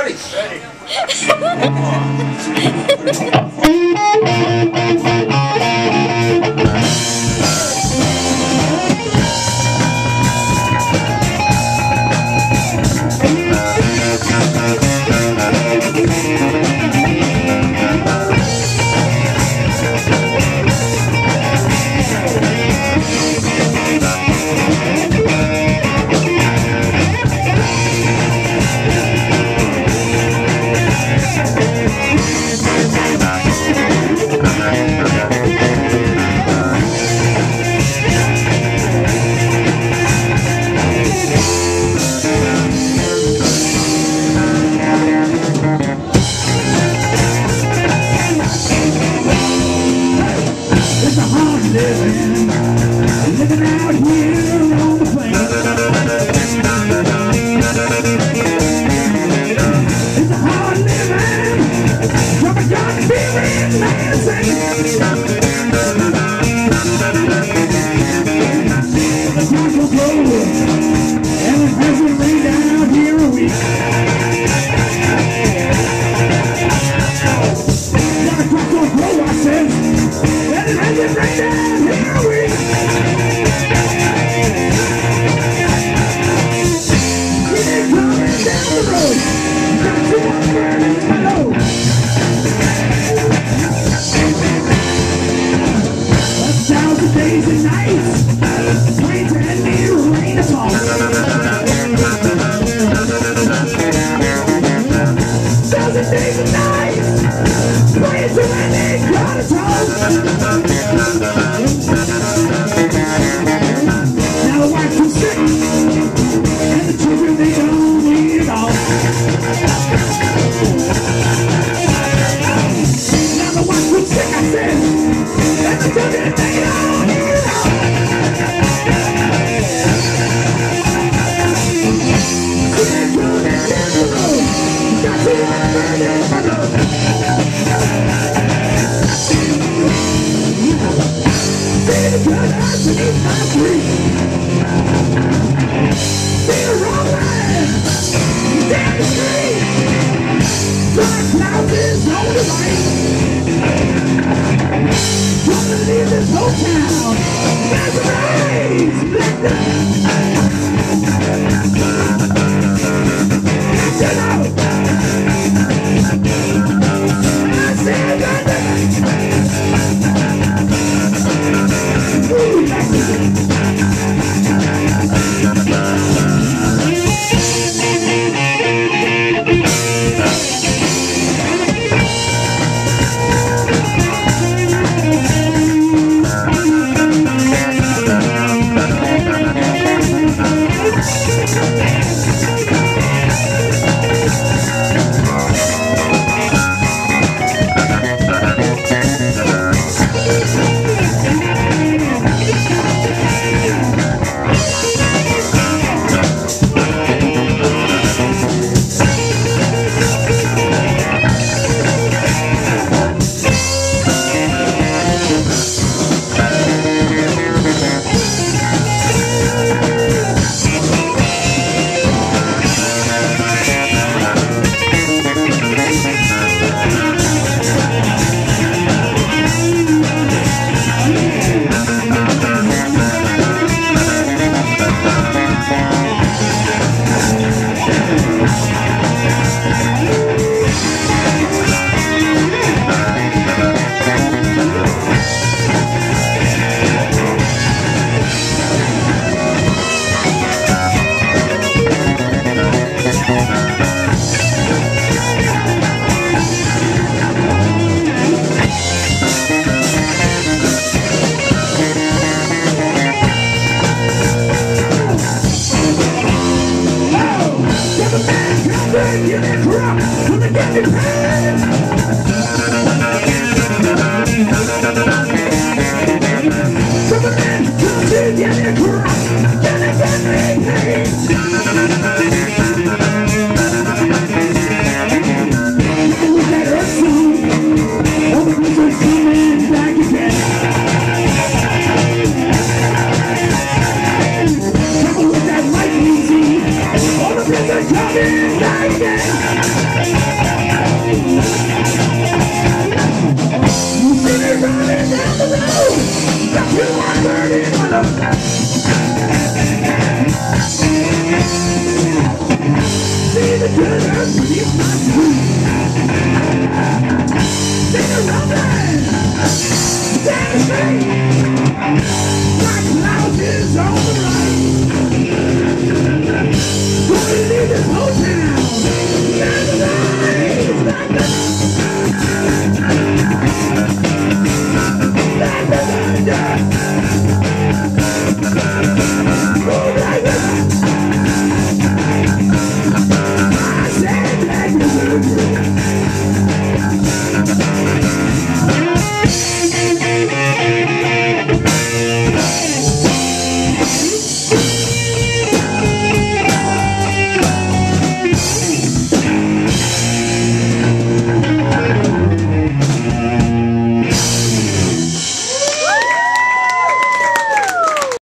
Ready? Ready. Living out here on the plains. It's a hard living from a God-fearing man saint. The cross will grow, and it hasn't rained out here a week. The cross will grow, I said, and it hasn't rained out here a week. Days and nights, rains and rain at all. 1,000 days and nights, rains and God at all. Now the wife is sick, and the children they don't need it all. Now the wife is sick, I said, and the children they don't need it all. Coming back again. beneath my feet. Sing around there, stand straight. My clouds is on the right. Gonna leave this hotel.